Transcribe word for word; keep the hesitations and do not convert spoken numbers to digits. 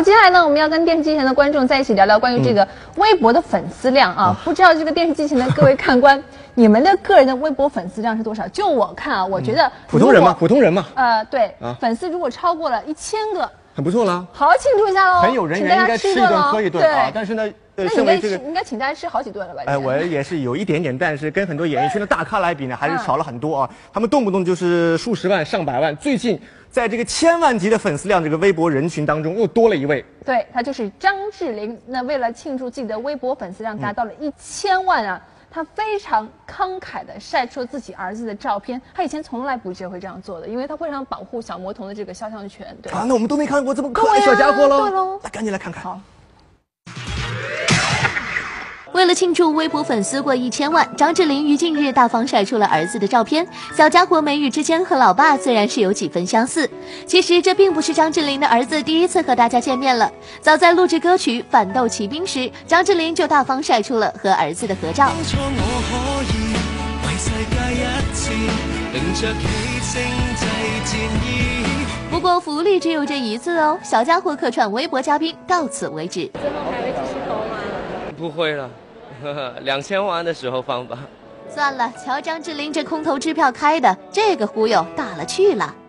接下来呢，我们要跟电视机前的观众在一起聊聊关于这个微博的粉丝量啊。嗯、不知道这个电视机前的各位看官，你们的个人的微博粉丝量是多少？就我看啊，我觉得、嗯、 普通人嘛，普通人嘛。 呃，对，啊、粉丝如果超过了一千个， 很不错了， 好好庆祝一下喽！ 很有人缘，应该吃一顿喝一顿啊。但是呢， 呃，身为这个，应该请大家吃好几顿了吧？ 哎、呃，我也是有一点点，但是跟很多演艺圈的大咖来比呢，还是少了很多啊。嗯、他们动不动就是数十万、上百万，最近。在这个千万级的粉丝量这个微博人群当中，又多了一位， 对，他就是张智霖。那为了庆祝自己的微博粉丝量达到了一千万啊，嗯、他非常慷慨地晒出了自己儿子的照片。他以前从来不学会这样做的，因为他非常保护小魔童的这个肖像权。对啊，那我们都没看过这么可爱小家伙喽， 对喽， 来赶紧来看看。 好。 为了庆祝微博粉丝过一千万，张智霖于近日大方晒出了儿子的照片。小家伙眉宇之间和老爸虽然是有几分相似，其实这并不是张智霖的儿子第一次和大家见面了。早在录制歌曲《反斗奇兵》时，张智霖就大方晒出了和儿子的合照。不过福利只有这一次哦，小家伙客串微博嘉宾到此为止。 之后还会继续投吗？ 不会了，呵呵，两千万的时候放吧。 算了，瞧张智霖这空头支票开的，这个忽悠大了去了。